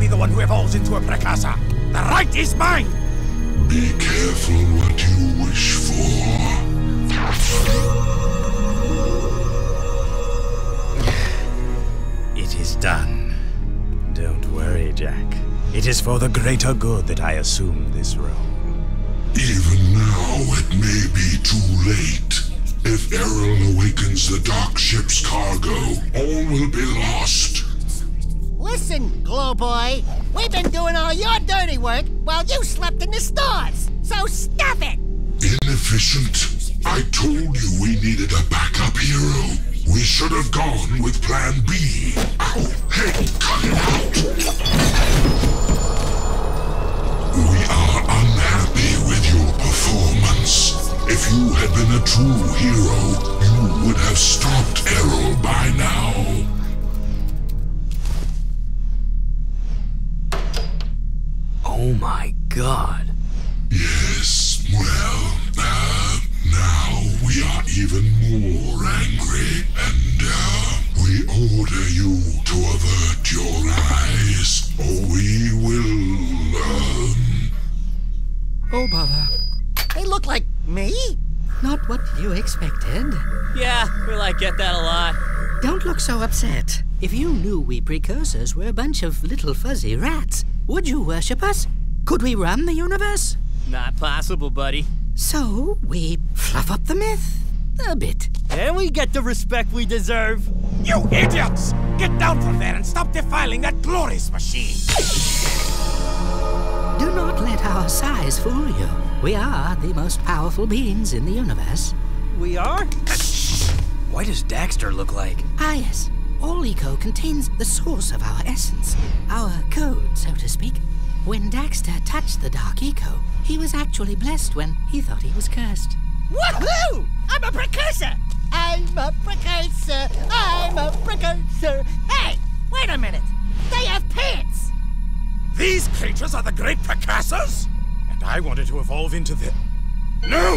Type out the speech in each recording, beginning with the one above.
the one who evolves into a Precursor. The right is mine! Be careful what you wish for. It is done. Don't worry, Jak. It is for the greater good that I assume this role. Even now, it may be too late. If Errol awakens the dark ship's cargo, all will be lost. Listen, Glow Boy, we've been doing all your dirty work while you slept in the stars, so stop it! Inefficient. I told you we needed a backup hero. We should have gone with Plan B. Ow! Hey, cut it out! We are unhappy with your performance. If you had been a true hero, you would have stopped Errol by now. Oh my god. Yes, well, now we are even more angry, and we order you to avert your eyes, or we will, Oh, bother. They look like me? Not what you expected. Yeah, we get that a lot. Don't look so upset. If you knew we Precursors were a bunch of little fuzzy rats, would you worship us? Could we run the universe? Not possible, buddy. So, we fluff up the myth a bit. And we get the respect we deserve. You idiots! Get down from there and stop defiling that glorious machine! Do not let our size fool you. We are the most powerful beings in the universe. We are? Why does Daxter look like? Ah, yes. All eco contains the source of our essence, our code, so to speak. When Daxter touched the dark eco, he was actually blessed when he thought he was cursed. Woohoo! I'm a Precursor! I'm a Precursor! I'm a Precursor! Hey, wait a minute! They have pants! These creatures are the great Precursors? And I wanted to evolve into the... No!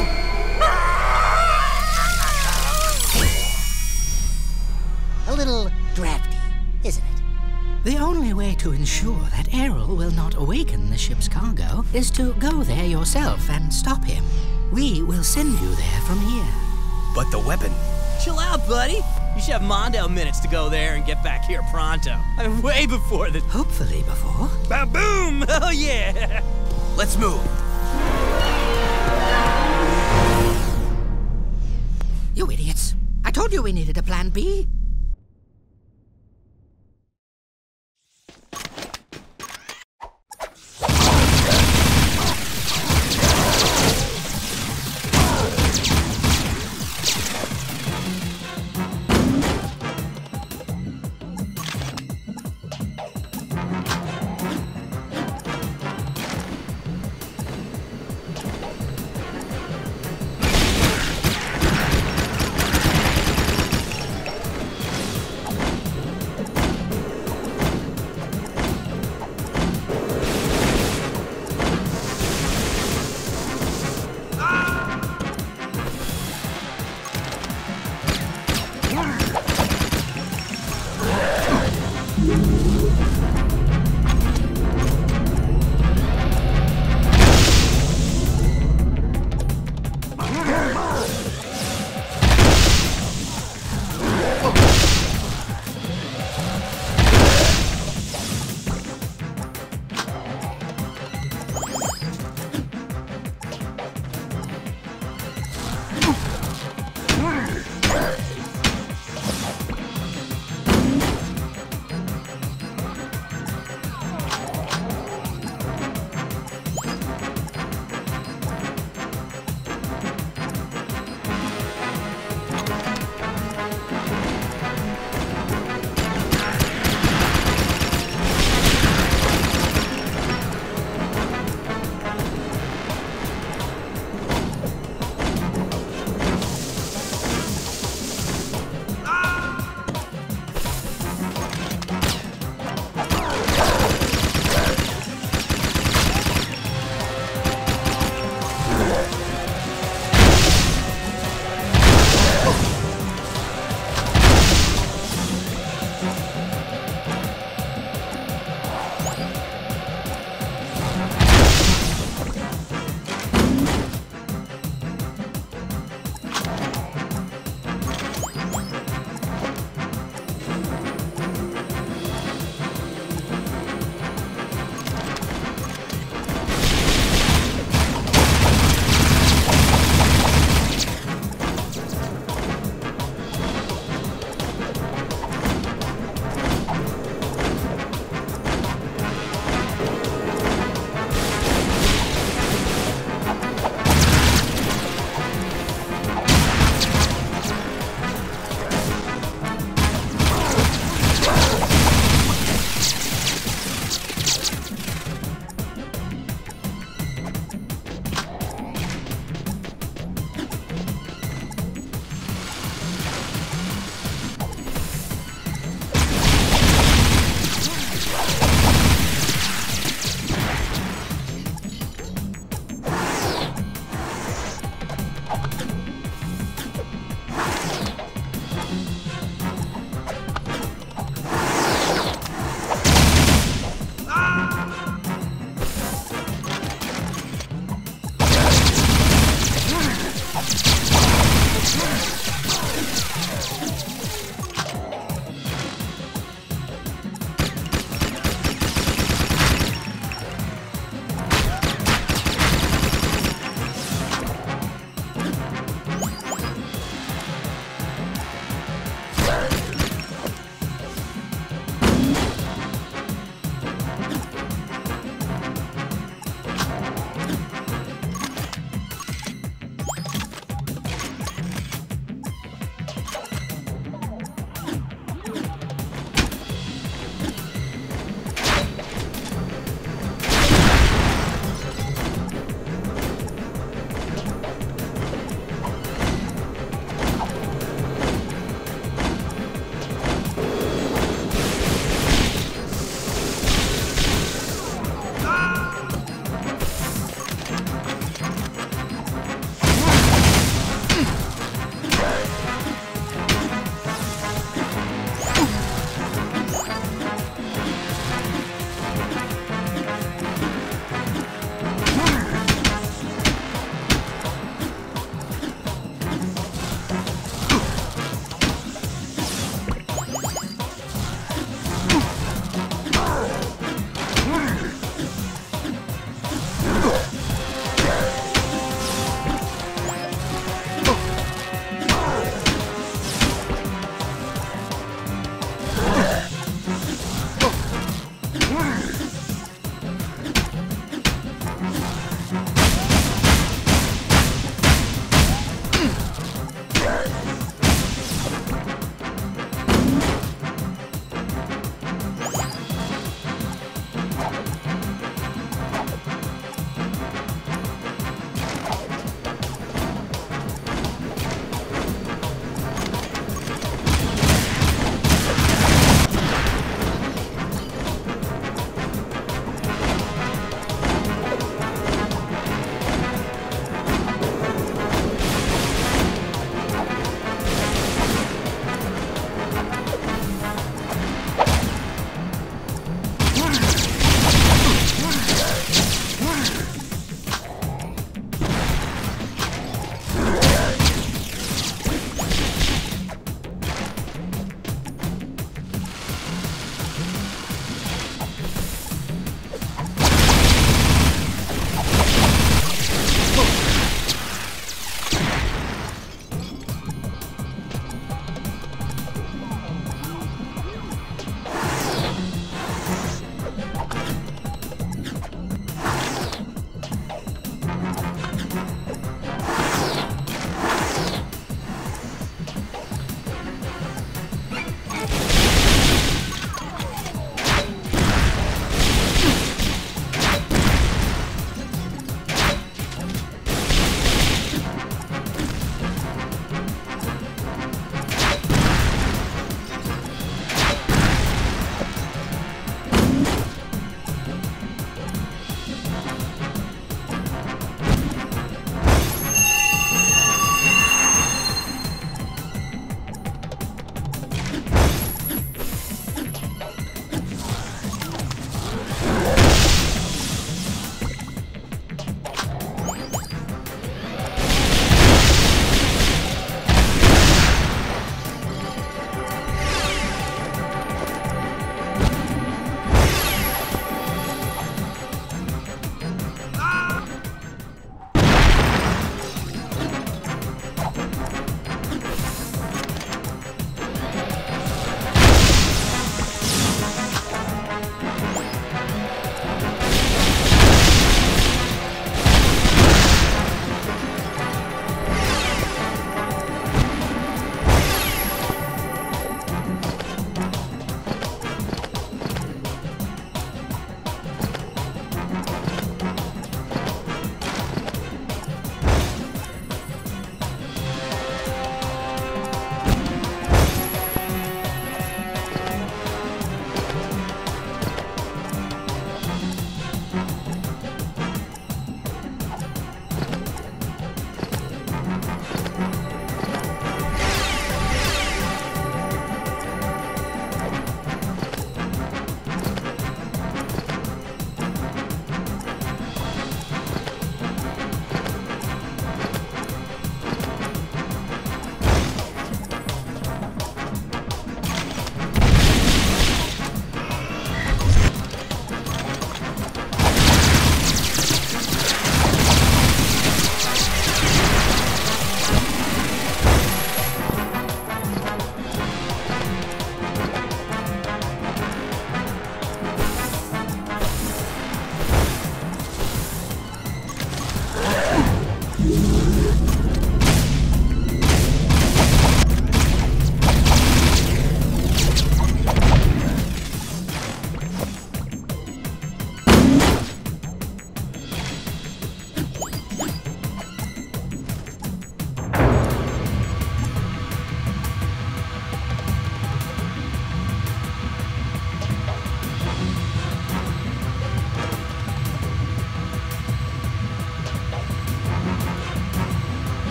A little drafty, isn't it? The only way to ensure that Errol will not awaken the ship's cargo is to go there yourself and stop him. We will send you there from here. But the weapon... Chill out, buddy. You should have Mondale minutes to go there and get back here pronto. I mean, way before the... Hopefully before. Ba-boom! Oh, yeah! Let's move. You idiots. I told you we needed a plan B.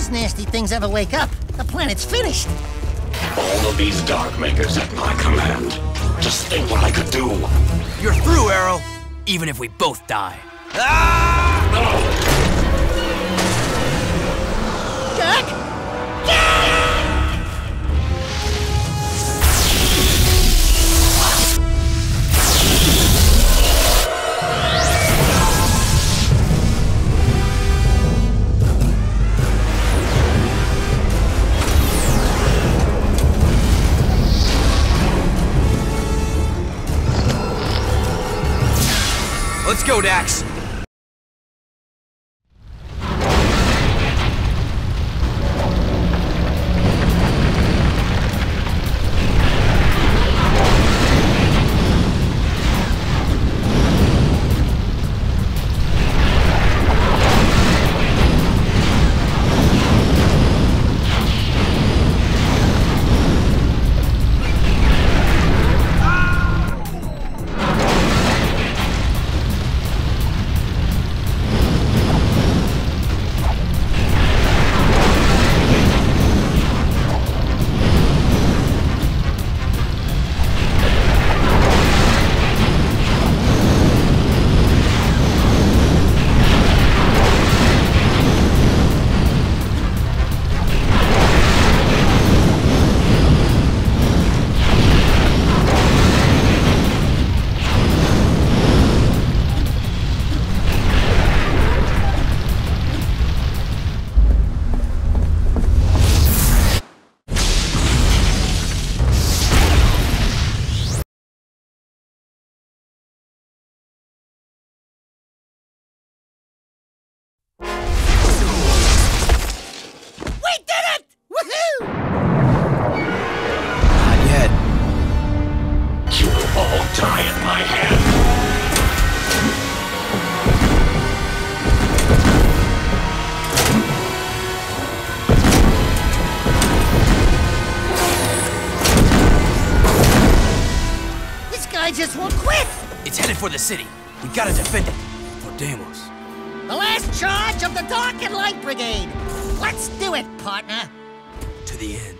these nasty things ever wake up, the planet's finished. All of these Dark Makers at my command. Just think what I could do. You're through, Errol. Even if we both die. Jak! Let's go, Dax. Die in my hand. This guy just won't quit! It's headed for the city. We gotta defend it. For Deimos. The last charge of the Dark and Light Brigade! Let's do it, partner! To the end.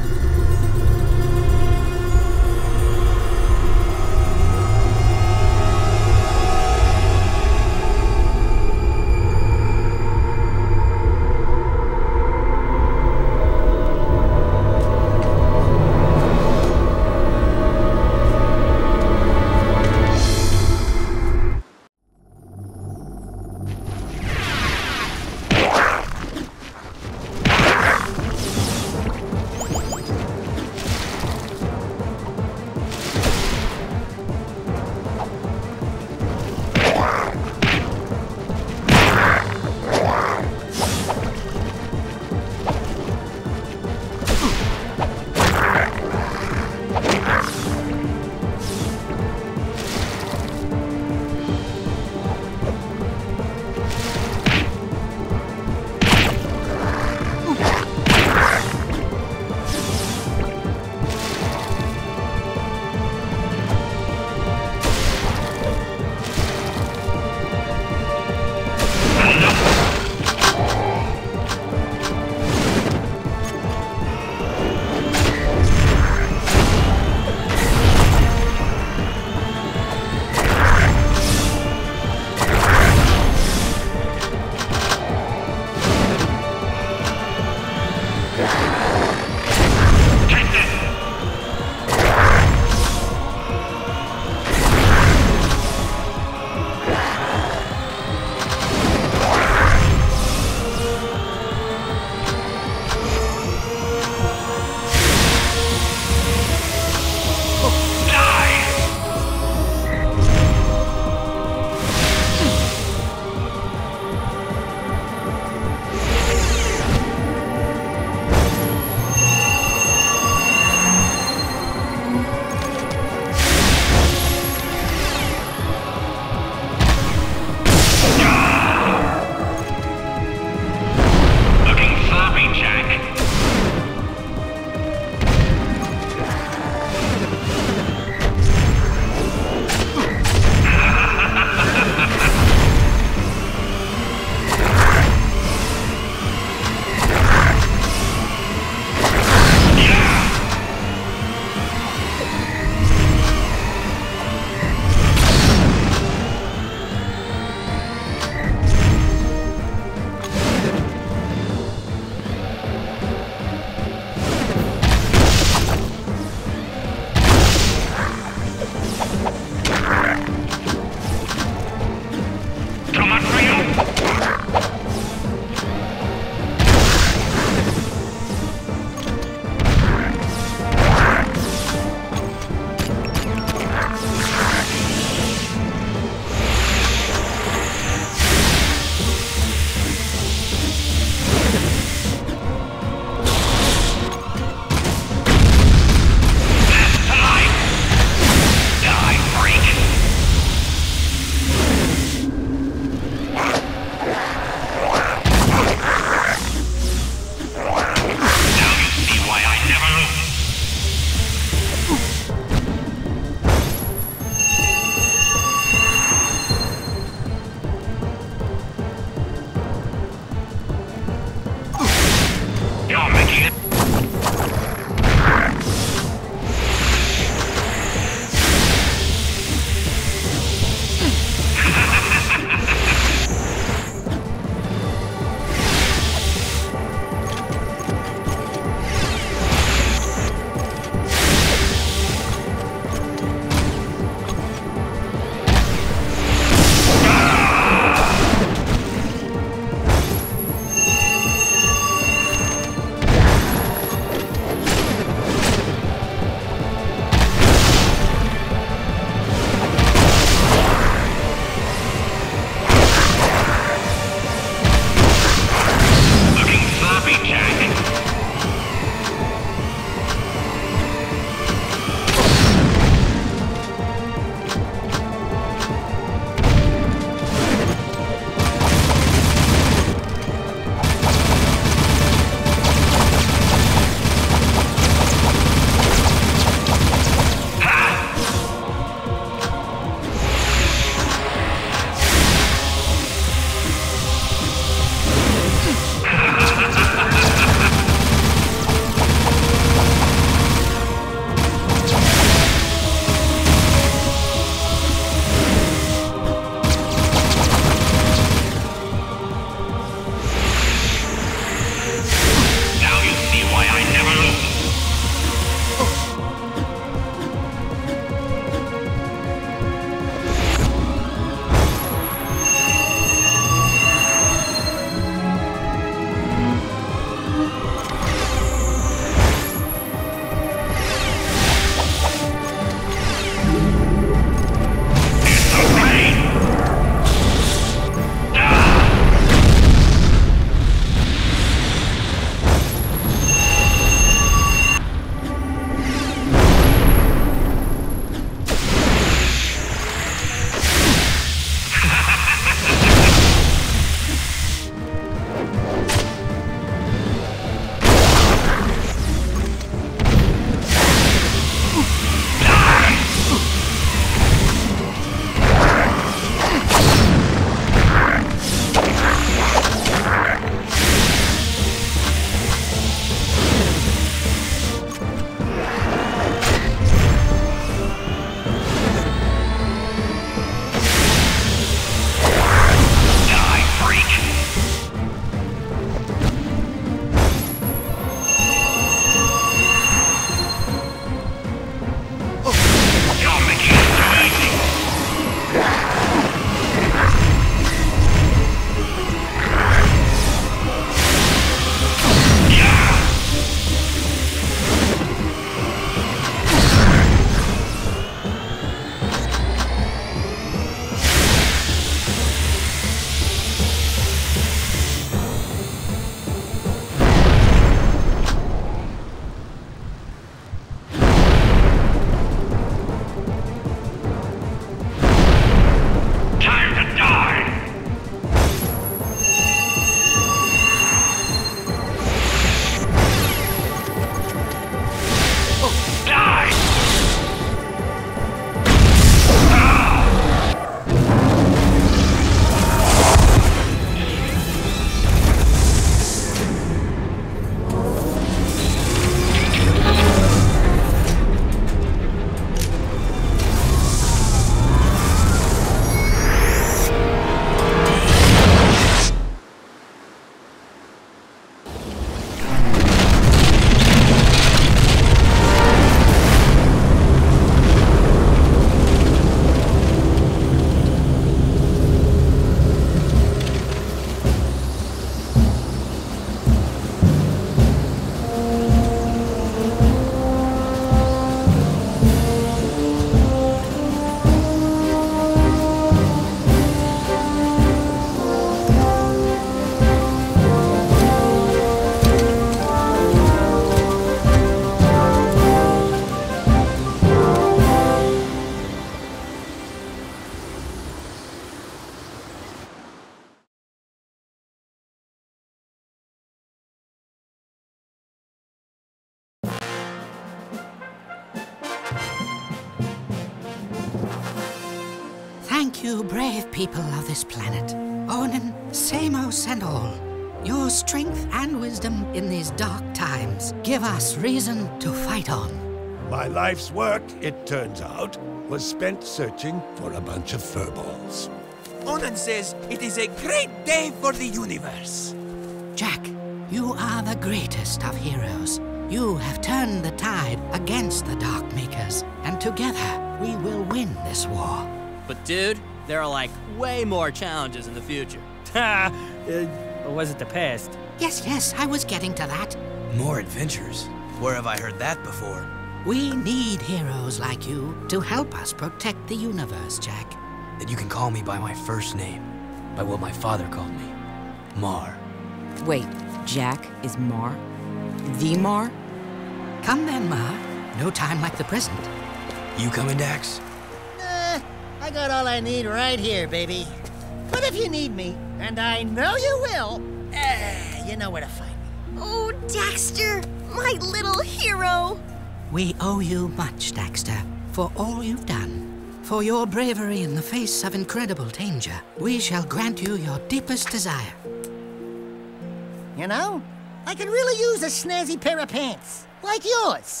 you brave people of this planet, Onin, Samos and all, your strength and wisdom in these dark times give us reason to fight on. My life's work, it turns out, was spent searching for a bunch of furballs. Onan says it is a great day for the universe. Jak, you are the greatest of heroes. You have turned the tide against the Dark Makers, and together we will win this war. But dude, there are like way more challenges in the future. Or was it the past? Yes, I was getting to that. More adventures? Where have I heard that before? We need heroes like you to help us protect the universe, Jak. Then you can call me by my first name, by what my father called me, Mar. Wait, Jak is Mar? The Mar? Come then, Mar. No time like the present. You coming, Dax? I got all I need right here, baby. But if you need me, and I know you will, you know where to find me. Oh, Daxter, my little hero. We owe you much, Daxter, for all you've done. For your bravery in the face of incredible danger, we shall grant you your deepest desire. You know, I could really use a snazzy pair of pants, like yours.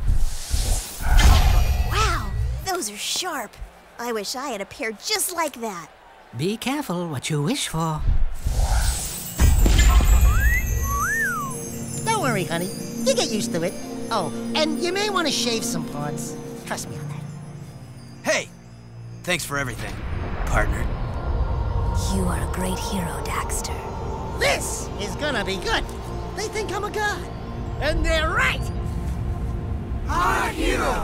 Wow, those are sharp. I wish I had a pair just like that. Be careful what you wish for. Don't worry, honey. You get used to it. Oh, and you may want to shave some parts. Trust me on that. Hey! Thanks for everything, partner. You are a great hero, Daxter. This is gonna be good. They think I'm a god. And they're right! Our hero!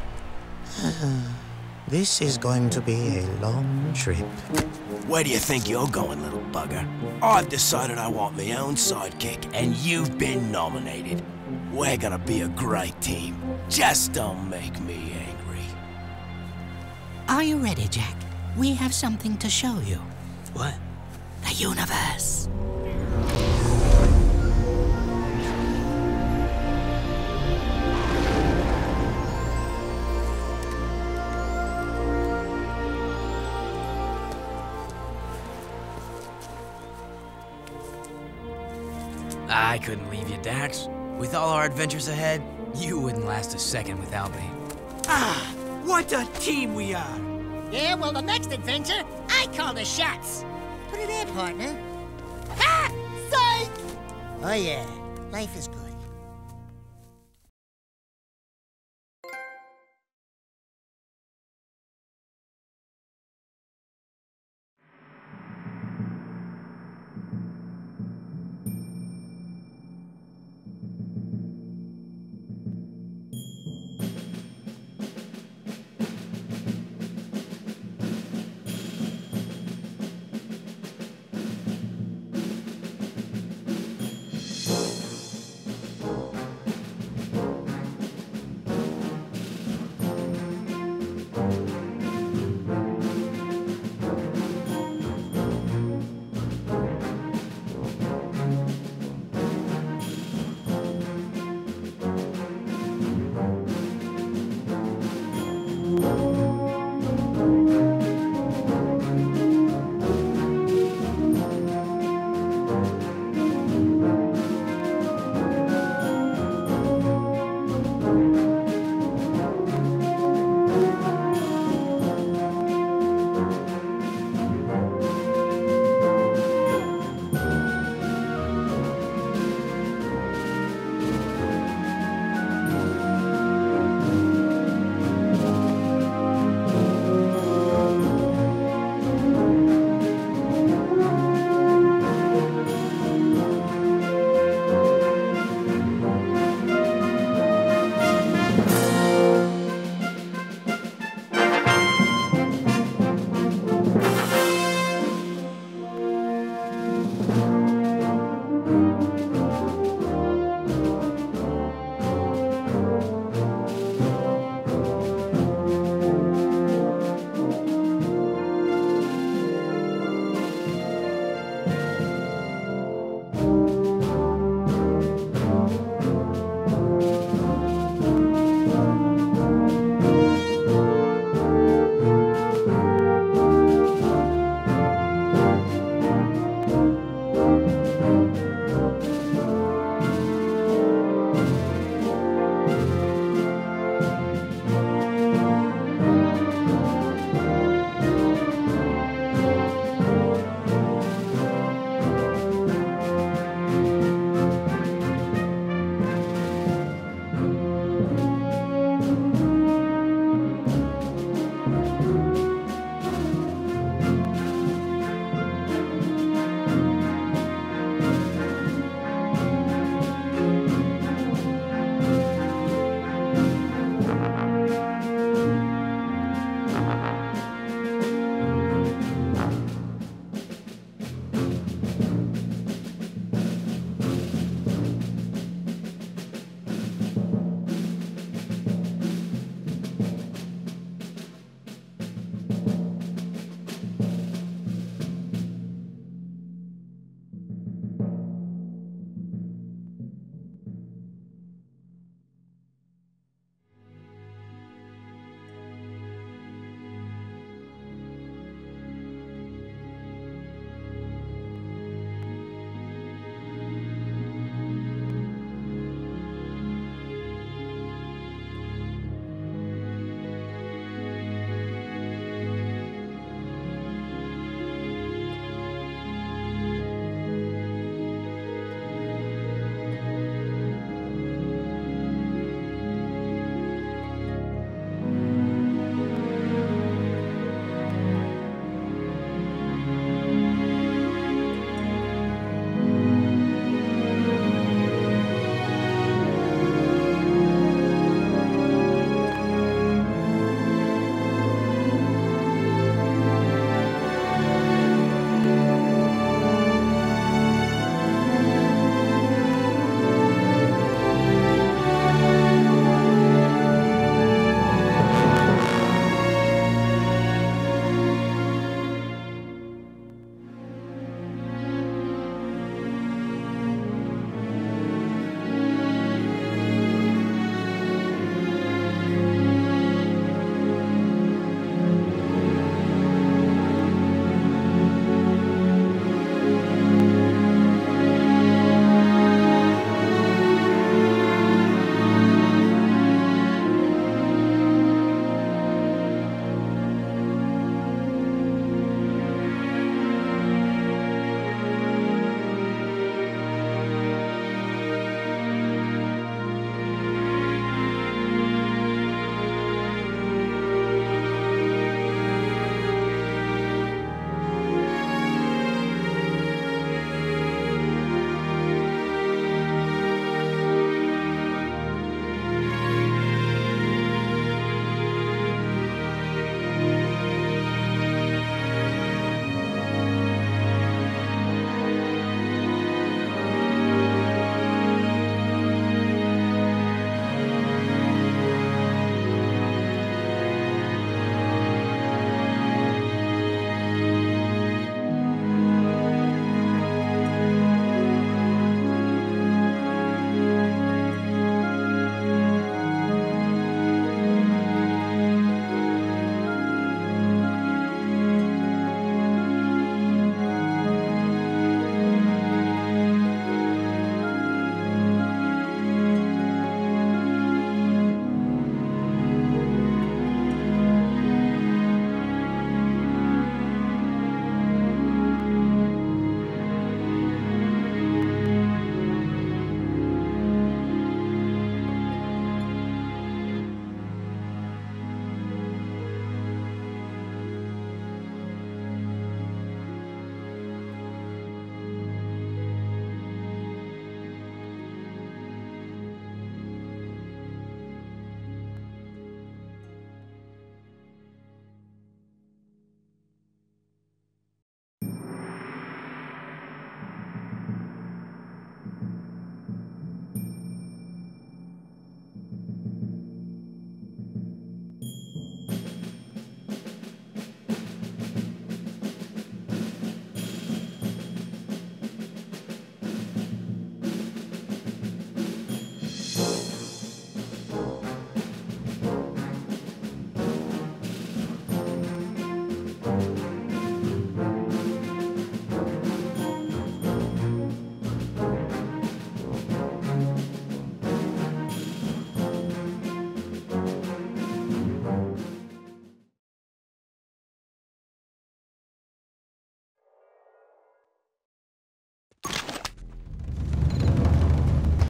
This is going to be a long trip. Where do you think you're going, little bugger? I've decided I want my own sidekick, and you've been nominated. We're gonna be a great team. Just don't make me angry. Are you ready, Jak? We have something to show you. What? The universe. I couldn't leave you, Dax. With all our adventures ahead, you wouldn't last a second without me. Ah, what a team we are! Yeah, well, the next adventure, I call the shots. Put it in, partner. Ha! Psych! Oh, yeah. Life is good.